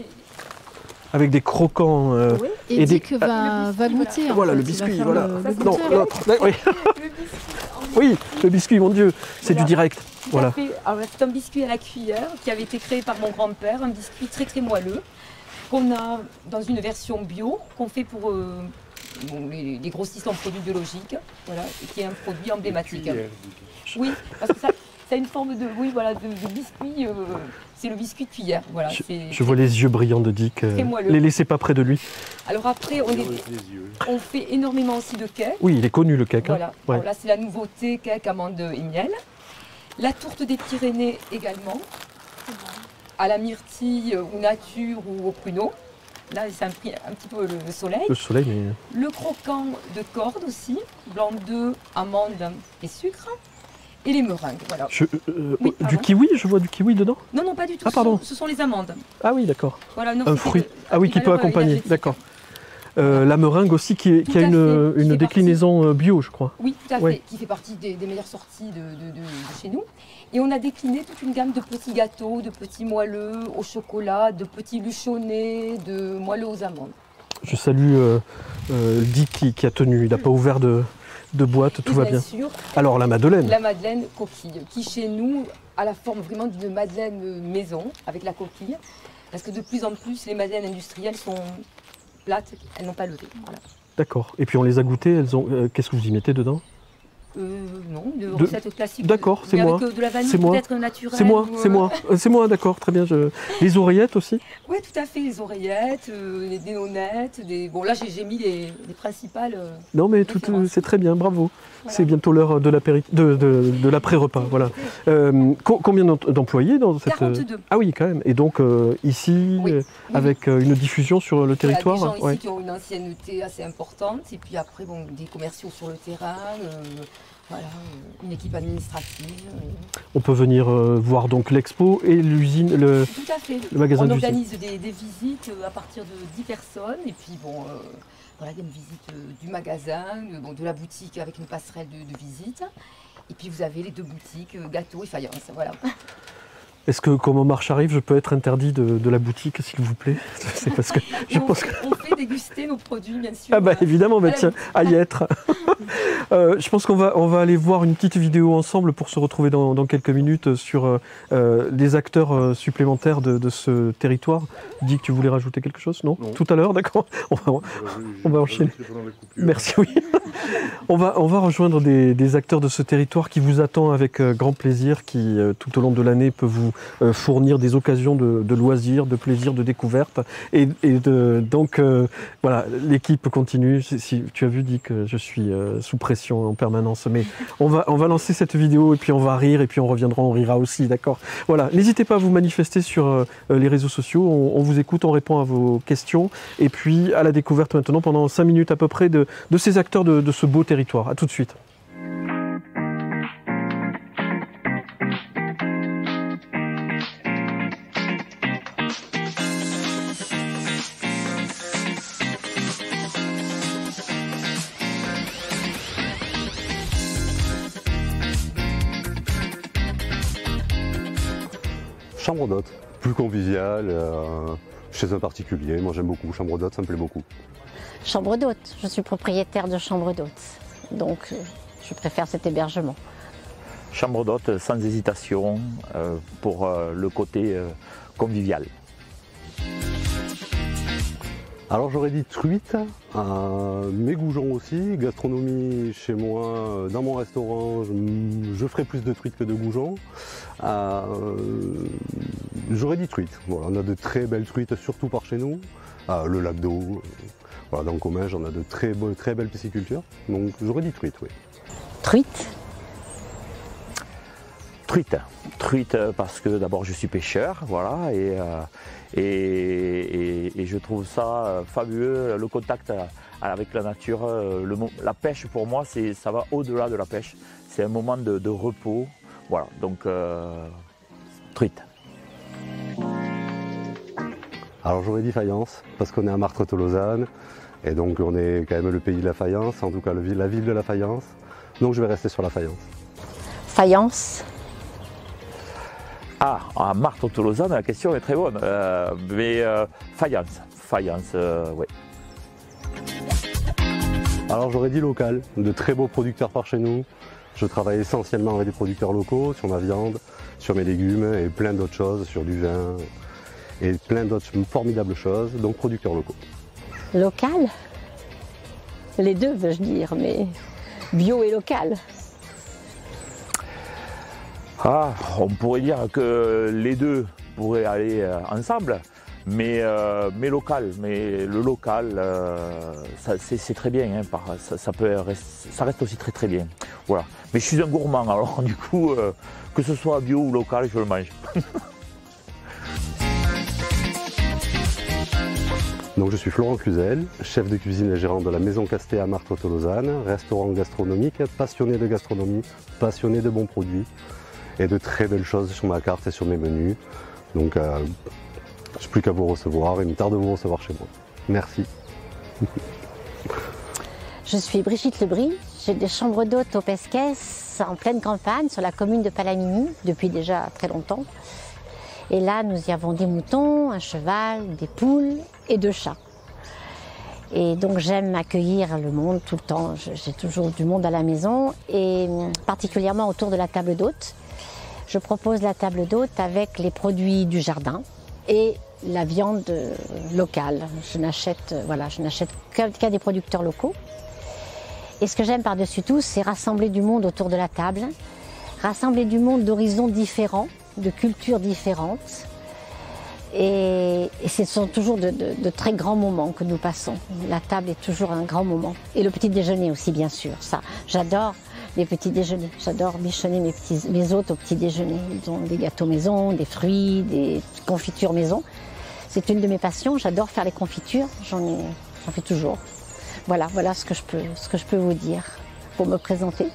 Avec des croquants. Euh, oui. Et, et Dick des... va, va goûter. Voilà, en fait. le biscuit. Voilà. Le, le non, l'autre. Oui. Oui, le biscuit, mon Dieu, c'est voilà. Du direct. Voilà. C'est un biscuit à la cuillère qui avait été créé par mon grand-père, un biscuit très très moelleux, qu'on a dans une version bio, qu'on fait pour euh, bon, les, les grossistes en produits biologiques, voilà, et qui est un produit emblématique. Oui, parce que ça, ça a une forme de, oui, voilà, de, de biscuit, euh, c'est le biscuit de cuillère. Voilà, je je vois les yeux brillants de Dick, euh, les laissez pas près de lui. Alors après, on, est, on fait énormément aussi de cake. Oui, il est connu le cake. Voilà, hein. Ouais. Alors là c'est la nouveauté, cake, amande et miel. La tourte des Pyrénées également, à la myrtille ou nature ou au pruneau. Là, c'est un, un petit peu le soleil. Le soleil, mais... Le croquant de corde aussi, blanc d'œuf, amande et sucre. Et les meringues, voilà. Je, euh, oui, du kiwi, je vois du kiwi dedans? Non, non, pas du tout. Ah, pardon. Ce sont, ce sont les amandes. Ah oui, d'accord. Voilà, un fruit. De, ah oui, qui peut accompagner, d'accord. Euh, voilà. La meringue aussi qui, est, qui a une, une déclinaison partie... bio, je crois. Oui, tout à ouais. fait, qui fait partie des, des meilleures sorties de, de, de, de chez nous. Et on a décliné toute une gamme de petits gâteaux, de petits moelleux au chocolat, de petits luchonnés, de moelleux aux amandes. Je salue euh, euh, Dick qui, qui a tenu, il n'a pas ouvert de, de boîte, tout Et va bien bien. sûr, Alors la madeleine. la madeleine coquille, qui chez nous a la forme vraiment d'une madeleine maison, avec la coquille. Parce que de plus en plus, les madeleines industrielles sont plates, elles n'ont pas levé. Voilà. D'accord. Et puis on les a goûtées, elles ont. Euh, Qu'est-ce que vous y mettez dedans? Euh, non, une De- recette classique. D'accord, c'est mais moi. Avec euh, de la vanille C'est moi. peut-être naturelle. C'est moi, ou, c'est euh, moi, Euh, c'est moi, d'accord, très bien. Je... Les oreillettes aussi? Oui, tout à fait, les oreillettes, euh, les dénonettes, des... Bon là j'ai j'ai mis les, les principales. euh, Non mais tout, Référence. euh, c'est très bien, bravo. Voilà. C'est bientôt l'heure de l'apéri- de, de, de l'après-repas, voilà. Euh, co- combien d'em- d'employés dans cette... quarante-deux. Ah oui, quand même. Et donc euh, ici, Oui. euh, avec euh, une diffusion sur le territoire. Voilà, des gens ouais. ici qui ont une ancienneté assez importante, et puis après bon, des commerciaux sur le terrain, euh, voilà, euh, une équipe administrative. euh. On peut venir euh, voir donc l'expo et l'usine, le... Tout à fait. Le magasin On d'usine. organise des, des visites euh, à partir de dix personnes, et puis bon, euh, voilà, il y a une visite euh, du magasin, euh, bon, de la boutique avec une passerelle de, de visite. Et puis vous avez les deux boutiques, euh, gâteaux et faïence, voilà. Est-ce que, comme au marche arrive, je peux être interdit de, de la boutique, s'il vous plaît? C'est parce que je on, pense que... on fait déguster nos produits, bien sûr. Ah bah évidemment, bah à la tiens, à y être. Euh, je pense qu'on va, on va aller voir une petite vidéo ensemble pour se retrouver dans, dans quelques minutes sur euh, euh, les acteurs euh, supplémentaires de, de ce territoire. Dis que tu voulais rajouter quelque chose, non, Non. Tout à l'heure, d'accord. On va, on va enchaîner. Merci, oui. on, va, on va rejoindre des, des acteurs de ce territoire qui vous attend avec euh, grand plaisir, qui euh, tout au long de l'année peut vous euh, fournir des occasions de, de loisirs, de plaisir, de découverte. Et, et de, donc euh, voilà, l'équipe continue. Si, si tu as vu, dit que je suis euh, sous pression en permanence, mais on va, on va lancer cette vidéo et puis on va rire et puis on reviendra, on rira aussi, d'accord. Voilà, n'hésitez pas à vous manifester sur euh, les réseaux sociaux. On, on vous écoute, on répond à vos questions et puis à la découverte maintenant pendant cinq minutes à peu près de, de ces acteurs de, de ce beau territoire. À tout de suite. Chambre d'hôte, plus convivial, euh, chez un particulier. Moi j'aime beaucoup, chambre d'hôte, ça me plaît beaucoup. Chambre d'hôte, je suis propriétaire de chambre d'hôte, donc euh, je préfère cet hébergement. Chambre d'hôte sans hésitation euh, pour euh, le côté euh, convivial. Alors j'aurais dit truite, euh, mais goujon aussi, gastronomie chez moi, euh, dans mon restaurant, je, je ferai plus de truite que de goujon. Euh, j'aurais dit truite, voilà, on a de très belles truites, surtout par chez nous, euh, le lac d'eau, euh, voilà, dans le Comminges on a de très, beaux, très belles piscicultures, donc j'aurais dit truite, oui. Truite, Truite, truite parce que d'abord je suis pêcheur, voilà, et, euh, et, et, et je trouve ça fabuleux, le contact avec la nature, le, la pêche pour moi, c'est, ça va au-delà de la pêche, c'est un moment de, de repos, voilà, donc euh, truite. Alors j'aurais dit faïence, parce qu'on est à Martres-Tolosane, et donc on est quand même le pays de la faïence, en tout cas le, la ville de la faïence, donc je vais rester sur la faïence. faïence, Ah, à Martres-Tolosane, la question est très bonne, euh, mais euh, faïence, faïence, euh, oui. Alors j'aurais dit local, de très beaux producteurs par chez nous. Je travaille essentiellement avec des producteurs locaux, sur ma viande, sur mes légumes et plein d'autres choses, sur du vin et plein d'autres formidables choses, donc producteurs locaux. local, les deux veux-je dire, mais bio et local. Ah, on pourrait dire que les deux pourraient aller euh, ensemble, mais, euh, mais local, mais le local, euh, ça, c'est, c'est très bien, hein, par, ça, ça, peut reste, ça reste aussi très très bien. Voilà. Mais je suis un gourmand, alors du coup, euh, que ce soit bio ou local, je le mange. Donc je suis Florent Cluzel, chef de cuisine et gérant de la Maison Casté à Martres-Tolosane, restaurant gastronomique, passionné de gastronomie, passionné de bons produits et de très belles choses sur ma carte et sur mes menus. Donc euh, je n'ai plus qu'à vous recevoir, il me tarde de vous recevoir chez moi. Merci. Je suis Brigitte Lebris, j'ai des chambres d'hôtes au Pesquès en pleine campagne sur la commune de Palamini depuis déjà très longtemps. Et là nous y avons des moutons, un cheval, des poules et deux chats. Et donc j'aime accueillir le monde tout le temps. J'ai toujours du monde à la maison et particulièrement autour de la table d'hôte. Je propose la table d'hôte avec les produits du jardin et la viande locale. Je n'achète voilà, je n'achète qu'à des producteurs locaux. Et ce que j'aime par-dessus tout, c'est rassembler du monde autour de la table, rassembler du monde d'horizons différents, de cultures différentes. Et, et ce sont toujours de, de, de très grands moments que nous passons. La table est toujours un grand moment. Et le petit déjeuner aussi, bien sûr. Ça, j'adore les petits déjeuners. J'adore bichonner mes, petits, mes hôtes au petit déjeuner. Ils ont des gâteaux maison, des fruits, des confitures maison. C'est une de mes passions. J'adore faire les confitures. J'en ai, j'en fais toujours. Voilà, voilà ce que je peux, ce que je peux vous dire pour me présenter.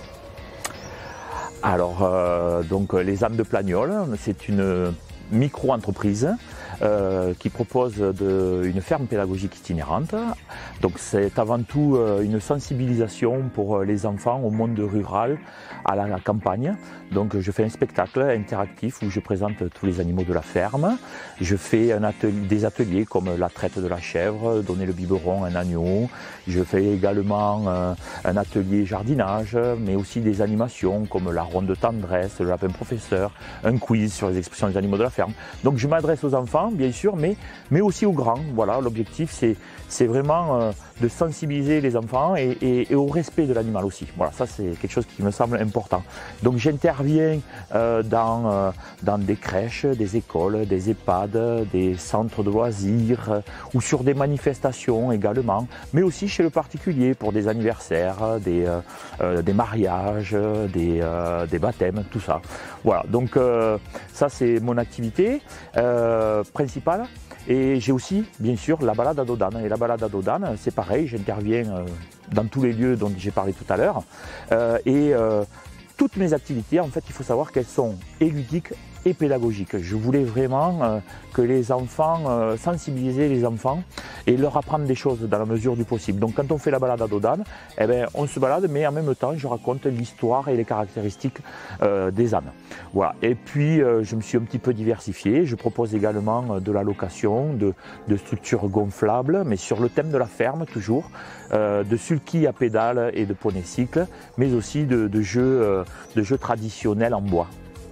Alors, euh, donc les âmes de Plagnoles, c'est une micro-entreprise euh, qui propose de, une ferme pédagogique itinérante. Donc c'est avant tout euh, une sensibilisation pour les enfants au monde rural, à la, à la campagne. Donc je fais un spectacle interactif où je présente tous les animaux de la ferme. Je fais un atelier, des ateliers comme la traite de la chèvre, donner le biberon à un agneau. Je fais également euh, un atelier jardinage, mais aussi des animations comme la ronde de tendresse, le lapin professeur, un quiz sur les expressions des animaux de la ferme. Donc je m'adresse aux enfants, bien sûr, mais, mais aussi aux grands. Voilà, l'objectif c'est, c'est vraiment euh, de sensibiliser les enfants et, et, et au respect de l'animal aussi. Voilà, ça c'est quelque chose qui me semble important. Donc j'interviens euh, dans, euh, dans des crèches, des écoles, des EHPAD, des centres de loisirs euh, ou sur des manifestations également, mais aussi chez le particulier pour des anniversaires, des, euh, euh, des mariages, des, euh, des baptêmes, tout ça. Voilà, donc euh, ça c'est mon activité euh, principale. Et j'ai aussi, bien sûr, la balade à dos d'âne. Et la balade à dos d'âne, c'est pareil, j'interviens euh, dans tous les lieux dont j'ai parlé tout à l'heure. Euh, et euh, toutes mes activités, en fait, il faut savoir qu'elles sont et ludiques et pédagogiques. Je voulais vraiment euh, que les enfants, euh, sensibiliser les enfants et leur apprendre des choses dans la mesure du possible. Donc quand on fait la balade à dos d'âne, eh ben, on se balade, mais en même temps, je raconte l'histoire et les caractéristiques euh, des ânes. Voilà. Et puis, euh, je me suis un petit peu diversifié. Je propose également de la location, de, de structures gonflables, mais sur le thème de la ferme, toujours, euh, de sulky à pédales et de poney-cycle, mais aussi de, de, jeux, euh, de jeux traditionnels en bois.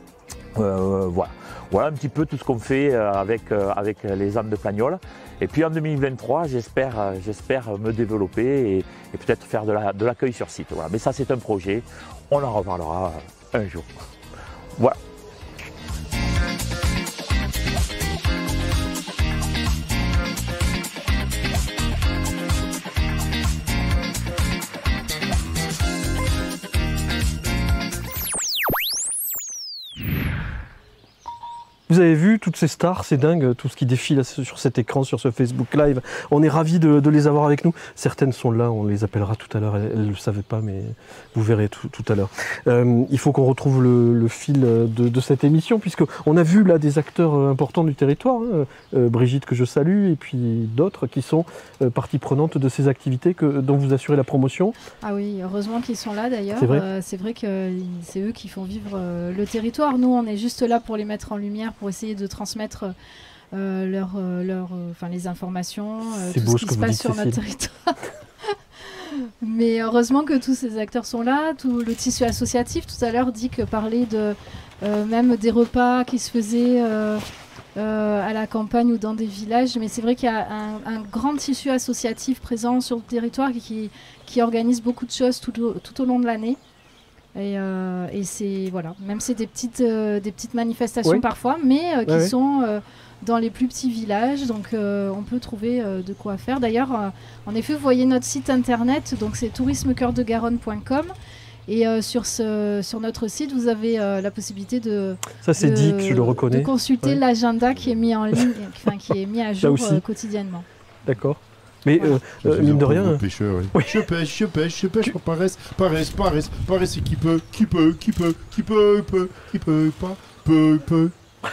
Euh, voilà. Voilà un petit peu tout ce qu'on fait avec, avec les âmes de Plagnoles. Et puis en deux mille vingt-trois, j'espère, j'espère me développer et, et peut-être faire de, la, de l'accueil sur site. Voilà. Mais ça, c'est un projet. On en reparlera un jour. Voilà. Vous avez vu toutes ces stars, c'est dingue, tout ce qui défile sur cet écran, sur ce Facebook Live. On est ravis de, de les avoir avec nous. Certaines sont là, on les appellera tout à l'heure. Elles ne le savaient pas, mais vous verrez tout, tout à l'heure. Euh, il faut qu'on retrouve le, le fil de, de cette émission, puisqu'on a vu là des acteurs importants du territoire. Hein. Euh, Brigitte, que je salue, et puis d'autres qui sont euh, partie prenante de ces activités que, dont vous assurez la promotion. Ah oui, heureusement qu'ils sont là d'ailleurs. C'est vrai, euh, c'est vrai que c'est eux qui font vivre euh, le territoire. Nous, on est juste là pour les mettre en lumière, pour essayer de transmettre euh, leur, euh, leur, euh, enfin, les informations, euh, tout beau ce qui se passe sur notre territoire. Mais heureusement que tous ces acteurs sont là, tout le tissu associatif. Tout à l'heure, dit que parler de euh, même des repas qui se faisaient euh, euh, à la campagne ou dans des villages. Mais c'est vrai qu'il y a un, un grand tissu associatif présent sur le territoire qui, qui organise beaucoup de choses tout au, tout au long de l'année. Et, euh, et c'est voilà, même c'est des petites euh, des petites manifestations oui. parfois, mais euh, qui ouais, sont euh, dans les plus petits villages, donc euh, on peut trouver euh, de quoi faire. D'ailleurs, euh, en effet, vous voyez notre site internet, donc c'est tourisme cœur de garonne point com, et euh, sur ce sur notre site, vous avez euh, la possibilité de ça c'est dit que je le reconnais, de consulter ouais. l'agenda qui est mis en ligne, enfin qui est mis à jour euh, quotidiennement. D'accord. Mais voilà. euh, euh, mine de rien. Pêcheur, oui. Oui. Je pêche, je pêche, je pêche, paresse, paresse, paresse, paresse, qui peut, qui peut, qui peut, qui peut, peut, qui peut, pas, peut, peut.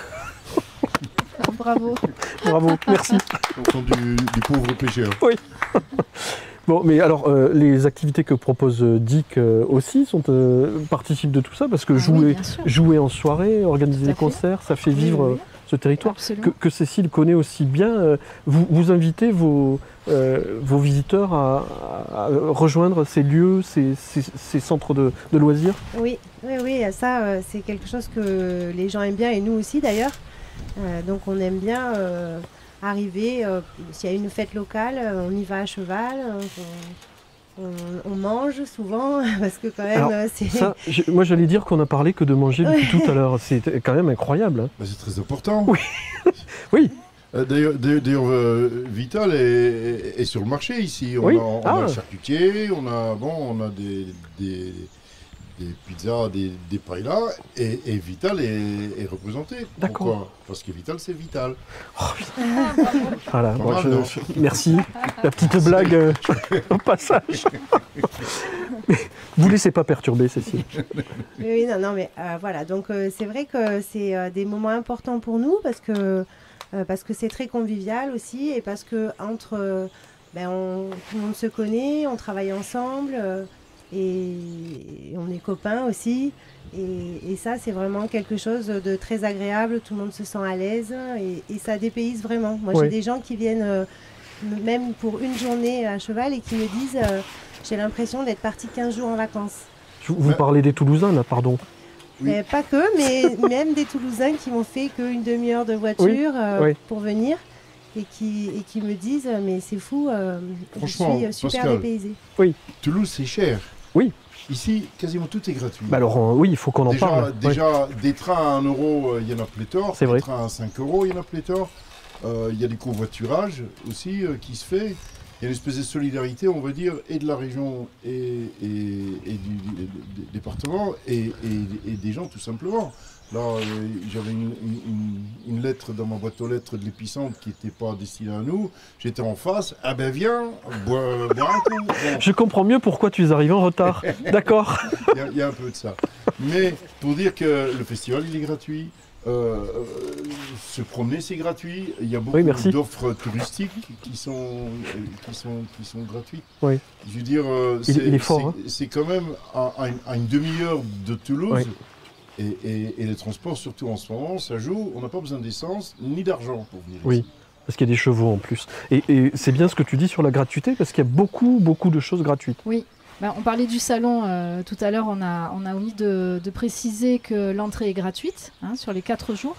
Bravo. Bravo, merci. Au fond du, du pauvre pêcheur. Oui. Bon, mais alors, euh, les activités que propose euh, D I C euh, aussi sont, euh, participent de tout ça, parce que ah jouer, oui, jouer en soirée, organiser des concerts, ça fait vivre oui, oui. ce territoire, Absolument. que, que Cécile connaît aussi bien. Euh, vous, vous invitez vos, euh, vos visiteurs à, à rejoindre ces lieux, ces, ces, ces centres de, de loisirs? Oui, oui, oui, ça euh, c'est quelque chose que les gens aiment bien et nous aussi d'ailleurs. Euh, donc on aime bien euh, arriver, euh, s'il y a une fête locale, euh, on y va à cheval, on, on, on mange souvent parce que quand même Alors, euh, c'est... Ça, je- moi j'allais dire qu'on n'a parlé que de manger depuis tout à l'heure. C'est quand même incroyable. Hein. Bah, c'est très important. Oui. Oui. Euh, D'ailleurs, d'ailleurs, d'ailleurs, euh, Vital est, est- est sur le marché ici. On Oui. a, on Ah. a le charcutier, on a, bon, on a des, des, des pizzas, des, des paellas, et, et Vital est, est représenté. D'accord. Pourquoi? Parce que Vital, c'est Vital. Voilà. Pas Bon, mal, je- non je- merci. La petite blague euh, au passage. Mais vous laissez pas perturber, Cécile. Oui, oui, non, non, mais euh, voilà, donc euh, c'est vrai que c'est euh, des moments importants pour nous parce que euh, parce que c'est très convivial aussi et parce que entre euh, ben, on, tout le monde se connaît, on travaille ensemble euh, et, et on est copains aussi et, et ça c'est vraiment quelque chose de très agréable, tout le monde se sent à l'aise et, et ça dépayse vraiment. Moi Oui. j'ai des gens qui viennent euh, m- même pour une journée à cheval et qui me disent euh, j'ai l'impression d'être parti quinze jours en vacances. Je- Vous Ouais. parlez des Toulousains, là, pardon. Oui. Euh, pas que, mais même des Toulousains qui m'ont fait qu'une demi-heure de voiture euh, oui. pour venir et qui, et qui me disent euh, mais c'est fou, euh, je Franchement, suis euh, super Pascal. dépaysée. Toulouse, c'est cher. Oui. Ici, quasiment tout est gratuit. Bah alors, euh, oui, il faut qu'on en déjà, parle. Ouais. déjà des trains à un euro, euh, il y en a pléthore. C'est des vrai. trains à cinq euros, il y en a pléthore. Euh, Il y a du covoiturage aussi euh, qui se fait. Il y a une espèce de solidarité, on va dire, et de la région et, et, et du, du- du département et, et- et des gens tout simplement. Là, euh, j'avais une, une- une lettre dans ma boîte aux lettres de l'épicentre qui n'était pas destinée à nous. J'étais en face. Ah ben viens, bois, bois un coup. Bon. Je comprends mieux pourquoi tu es arrivé en retard. D'accord. Il y, a- il y a un peu de ça. Mais pour dire que le festival, il est gratuit. Euh, euh, se promener, c'est gratuit. Il y a beaucoup Oui, merci. d'offres touristiques qui sont, euh, qui sont, qui sont gratuites. Oui. Je veux dire, euh, Il- c'est il est fort, c'est- hein. c'est quand même à, à une, à une demi-heure de Toulouse. Oui. Et, et- et les transports, surtout en ce moment, ça joue. On n'a pas besoin d'essence ni d'argent pour venir Oui. ici. Parce qu'il y a des chevaux en plus. Et, et c'est bien ce que tu dis sur la gratuité, parce qu'il y a beaucoup, beaucoup de choses gratuites. Oui. Ben, on parlait du salon euh, tout à l'heure, on a, on a omis de, de préciser que l'entrée est gratuite hein, sur les quatre jours.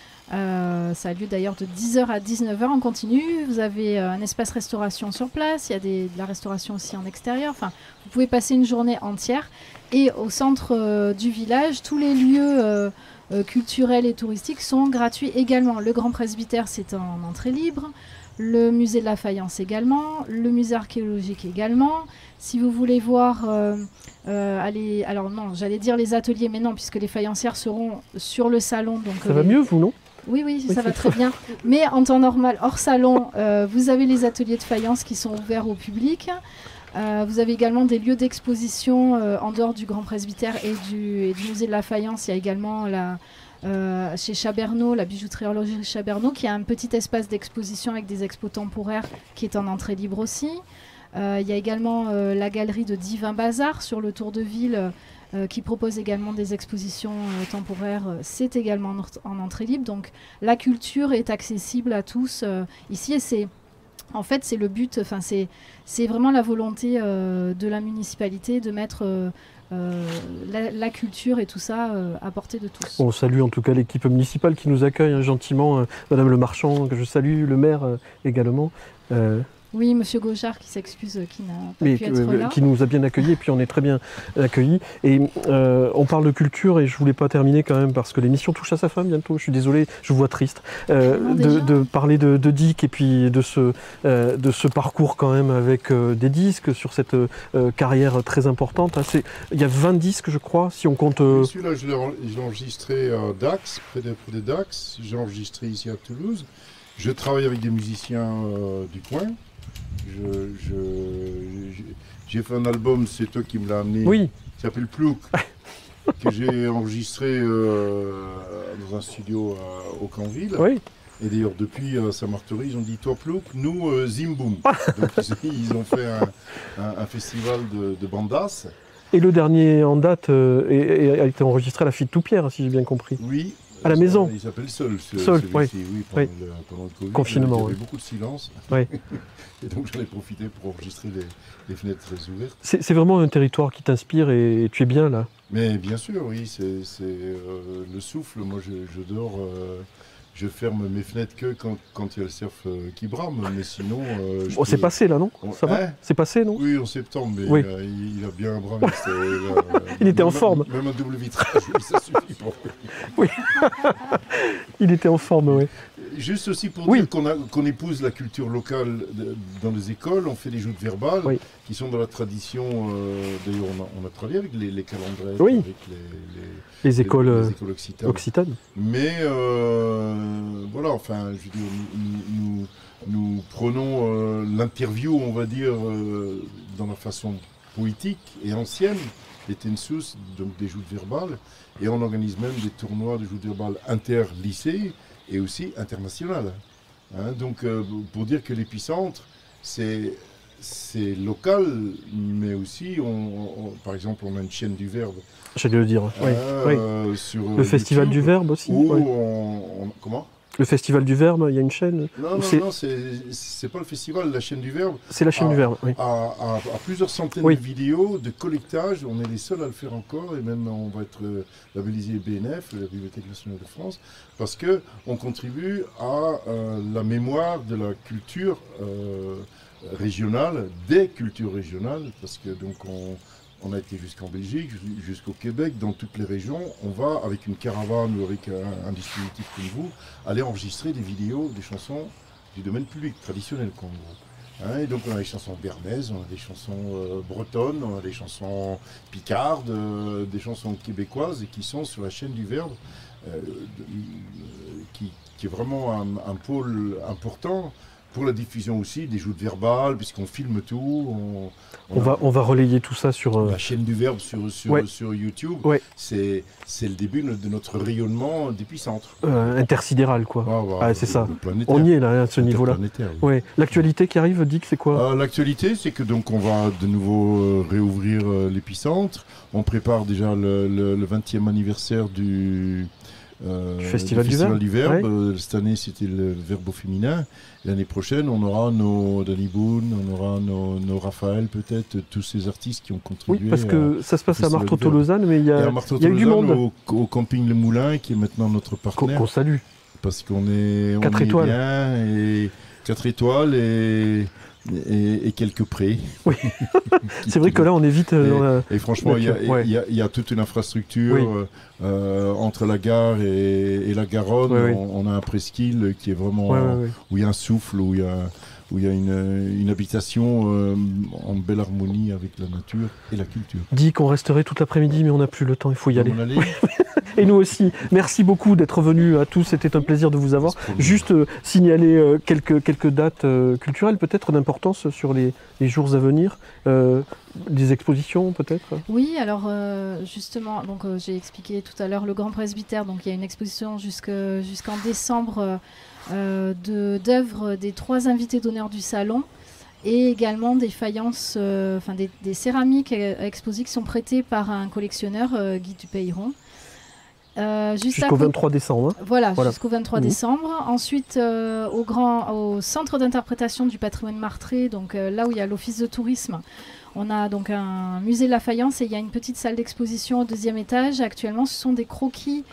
Euh, ça a lieu d'ailleurs de dix heures à dix-neuf heures en continu. Vous avez euh, un espace restauration sur place, il y a des, de la restauration aussi en extérieur. Enfin, vous pouvez passer une journée entière. Et au centre euh, du village, tous les lieux euh, euh, culturels et touristiques sont gratuits également. Le Grand Presbytère, c'est en entrée libre. Le musée de la faïence également. Le musée archéologique également. Si vous voulez voir, euh, euh, allez, alors non, j'allais dire les ateliers, mais non, puisque les faïencières seront sur le salon. Donc, Ça va les- mieux, vous, non? Oui, oui, Oui, ça va c'est très bien. Mais en temps normal, hors salon, euh, vous avez les ateliers de faïence qui sont ouverts au public. Euh, vous avez également des lieux d'exposition euh, en dehors du Grand Presbytère et du, et du musée de la faïence. Il y a également la, euh, chez Chabernaud, la bijouterie horlogerie Chabernaud, qui a un petit espace d'exposition avec des expos temporaires qui est en entrée libre aussi. Euh, il y a également euh, la galerie de Divin Bazar sur le Tour de Ville euh, qui propose également des expositions euh, temporaires. Euh, C'est également en, or- en entrée libre. Donc la culture est accessible à tous euh, ici et c'est en fait c'est le but. Enfin c'est c'est vraiment la volonté euh, de la municipalité de mettre euh, euh, la, la culture et tout ça euh, à portée de tous. On salue en tout cas l'équipe municipale qui nous accueille hein, gentiment. euh, Madame le Marchand, que je salue, le maire euh, également. Euh, Oui, Monsieur Gauchard qui s'excuse, euh, qui n'a pas mais pu qui, être euh, là. qui nous a bien accueillis, et puis on est très bien accueillis. Et euh, on parle de culture, et je voulais pas terminer quand même, parce que l'émission touche à sa fin bientôt, je suis désolé, je vous vois triste, euh, Ah, de, déjà de parler de, de Dick, et puis de ce, euh, de ce parcours quand même avec euh, des disques, sur cette euh, carrière très importante. hein. C'est- Il y a vingt disques, je crois, si on compte... euh, Celui-là, je l'ai en- je l'ai enregistré à Dax, près de, près de Dax. J'ai enregistré ici à Toulouse. Je travaille avec des musiciens euh, du coin. Je- je- je- J'ai fait un album, c'est toi qui me l'as amené, Oui, qui s'appelle Plouk, que j'ai enregistré euh, dans un studio à Aucanville. oui. Et d'ailleurs, depuis euh, Saint-Martherie, ils ont dit toi Plouk, nous euh, Zimboum. Donc ils, ils ont fait un, un- un festival de, de bandas. Et le dernier en date euh, est- est- a été enregistré à la Fille de Toupierre, si j'ai bien compris. Oui, À la maison. Il s'appelle Seul. Ce, Seul, oui. oui pendant, oui. Le, pendant le Covid, Confinement. Il y avait oui. beaucoup de silence. Oui. Et donc j'en ai profité pour enregistrer les, les fenêtres ouvertes. C'est vraiment un territoire qui t'inspire et, et tu es bien là. Mais bien sûr, oui, c'est euh, le souffle. Moi, je, je dors, euh, je ferme mes fenêtres que quand, quand il y a le surf euh, qui brame. Mais sinon. Euh, oh, c'est passé là, non? On... Ça va? Hein? C'est passé, non? Oui, en septembre, mais oui. euh, il, il a bien bramé. Euh, il était même, en forme. Même un double vitrage, ça suffit pour. Oui. Il était en forme, oui. Juste aussi pour oui. dire qu'on qu'on épouse la culture locale de, dans les écoles, on fait des joutes verbales oui. qui sont dans la tradition, euh, d'ailleurs on a, on a travaillé avec les, les calendrettes, oui. avec les, les, les, écoles, les, les écoles occitanes. occitanes. Mais euh, voilà, enfin, je veux dire, nous, nous, nous prenons euh, l'interview, on va dire, euh, dans la façon poétique et ancienne, des tensus, donc des joutes verbales, et on organise même des tournois de joutes verbales inter-lycées, et aussi international. Hein, donc euh, pour dire que l'épicentre, c'est local, mais aussi, on, on, par exemple, on a une chaîne du Verbe. J'allais le dire, oui. Euh, oui. Sur, le Festival YouTube, du Verbe aussi. Où oui. on, on, comment Le Festival du Verbe, il y a une chaîne. Non, non, non, c'est pas le festival, la chaîne du Verbe. C'est la chaîne à, du Verbe, oui. À, à, à plusieurs centaines oui. de vidéos, de collectage, on est les seuls à le faire encore, et même on va être labellisé B N F, la Bibliothèque nationale de France, parce qu'on contribue à euh, la mémoire de la culture euh, régionale, des cultures régionales, parce que donc on... On a été jusqu'en Belgique, jusqu'au Québec, dans toutes les régions. On va, avec une caravane ou avec un, un dispositif comme vous, aller enregistrer des vidéos, des chansons du domaine public, traditionnel, en gros. Hein, et donc on a des chansons bernaises, on a des chansons euh, bretonnes, on a des chansons picardes, euh, des chansons québécoises, et qui sont sur la chaîne du Verbe, euh, de, qui, qui est vraiment un, un pôle important. Pour la diffusion aussi, des joutes verbales, puisqu'on filme tout. On, on, on, va, on va relayer tout ça sur... La chaîne du Verbe sur, sur, ouais. sur YouTube. Ouais. C'est le début de notre rayonnement d'épicentre. Euh, intersidéral, quoi. Ah, bah, ah, c'est ça. On y est, là, à ce niveau-là. Oui. Ouais. L'actualité qui arrive, dit que c'est quoi? euh, L'actualité, c'est que donc on va de nouveau euh, réouvrir euh, l'épicentre. On prépare déjà le, le, le vingtième anniversaire du... Euh, du Festival, du, festival du Verbe. Du Verbe. Ouais. Euh, cette année, c'était le Verbe au féminin. L'année prochaine, on aura nos Danny Boone, on aura nos, nos Raphaël, peut-être, tous ces artistes qui ont contribué. Oui, parce que à, ça se passe à Marteau-Lausanne, mais il y a, il y a eu du monde. Au, au camping Le Moulin, qui est maintenant notre partenaire. Qu'on salue. Parce qu'on est, on quatre est étoiles. bien, et quatre étoiles et... Et, et quelques prés. Oui, c'est vrai que là on est vite. Et, dans la... et franchement, il y, ouais. y, y a toute une infrastructure oui. euh, entre la gare et, et la Garonne. Ouais, on, on a un presqu'île qui est vraiment ouais, ouais, ouais. où il y a un souffle, où il y a, où il y a une, une habitation euh, en belle harmonie avec la nature et la culture. Dit qu'on resterait toute l'après-midi, mais on n'a plus le temps, il faut y aller. aller. Et nous aussi. Merci beaucoup d'être venus à tous, c'était un plaisir de vous avoir. Juste euh, signaler euh, quelques, quelques dates euh, culturelles peut-être d'importance sur les, les jours à venir. Euh, des expositions peut-être? Oui, alors euh, justement, donc euh, j'ai expliqué tout à l'heure le Grand Presbytère, donc il y a une exposition jusqu'en jusqu'en décembre euh, d'œuvres de, des trois invités d'honneur du salon. Et également des faïences, euh, enfin des, des céramiques exposées qui sont prêtées par un collectionneur, euh, Guy Dupeyron. Euh, jusqu'au vingt-trois décembre. Hein. Voilà, voilà. jusqu'au vingt-trois mmh. décembre. Ensuite, euh, au, grand, au centre d'interprétation du patrimoine martré, donc euh, là où il y a l'office de tourisme, on a donc un musée de la faïence et il y a une petite salle d'exposition au deuxième étage. Actuellement, ce sont des croquis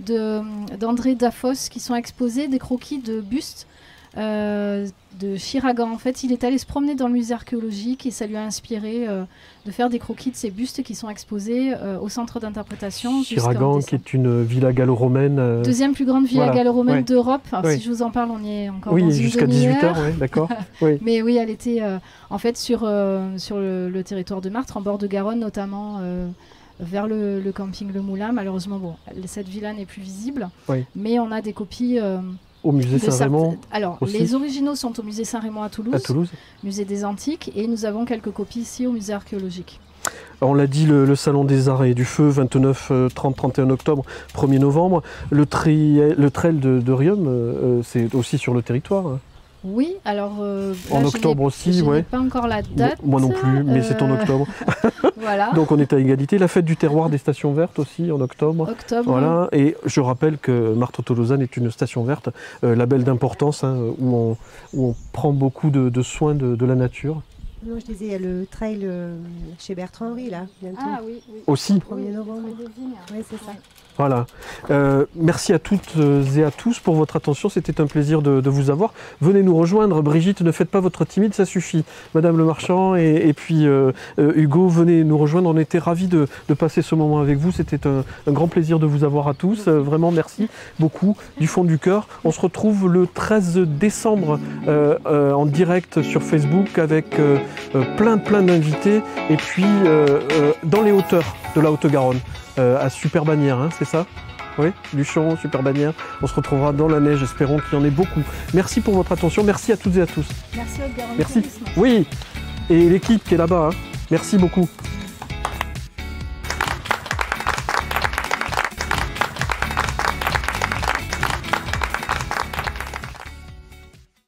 d'André Dafos qui sont exposés, des croquis de bustes euh, de Chiragan. En fait, il est allé se promener dans le musée archéologique et ça lui a inspiré euh, de faire des croquis de ces bustes qui sont exposés euh, au centre d'interprétation. Chiragan, qui est une villa gallo-romaine. Euh... Deuxième plus grande villa voilà. gallo-romaine ouais. d'Europe. Ouais. Si je vous en parle, on y est encore oui, dans une jusqu'à dix-huit heures, oui, d'accord. Oui. Mais oui, elle était euh, en fait sur, euh, sur le, le territoire de Martre, en bord de Garonne notamment. Euh, vers le, le camping Le Moulin. Malheureusement, bon, cette villa n'est plus visible, oui. mais on a des copies... Euh, au musée Saint-Raymond. Alors, aussi. Les originaux sont au musée Saint-Raymond à Toulouse, à Toulouse, musée des Antiques, et nous avons quelques copies ici au musée archéologique. Alors, on l'a dit, le, le Salon des Arts et du Feu, vingt-neuf, trente, trente et un octobre, premier novembre. Le, tri, le trail de, de Riom, euh, c'est aussi sur le territoire. Hein. Oui, alors euh, en là, octobre aussi, je ouais. n'ai pas encore la date. Moi non plus, mais euh... c'est en octobre. Voilà. Donc on est à égalité. La fête du terroir des stations vertes aussi en octobre. Octobre. Voilà. Et je rappelle que Martres-Tolosane est une station verte, euh, label d'importance, hein, où, on, où on prend beaucoup de, de soins de, de la nature. Non, je disais, il y a le trail euh, chez Bertrand Henry, là, bientôt. Ah oui, oui. Aussi. premier novembre. Oui, c'est ça. Voilà. Euh, merci à toutes et à tous pour votre attention. C'était un plaisir de, de vous avoir. Venez nous rejoindre. Brigitte, ne faites pas votre timide, ça suffit. Madame Le Marchand et, et puis euh, euh, Hugo, venez nous rejoindre. On était ravis de, de passer ce moment avec vous. C'était un, un grand plaisir de vous avoir à tous. Euh, vraiment, merci beaucoup du fond du cœur. On se retrouve le treize décembre euh, euh, en direct sur Facebook avec euh, euh, plein, plein d'invités. Et puis, euh, euh, dans les hauteurs de la Haute-Garonne. Euh, à Super-Bagnères, hein, c'est ça? Oui, Luchon, Super-Bagnères. On se retrouvera dans la neige, espérons qu'il y en ait beaucoup. Merci pour votre attention, merci à toutes et à tous. Merci Haute-Garonne Merci. Tourisme. Oui, et l'équipe qui est là-bas, hein. Merci beaucoup.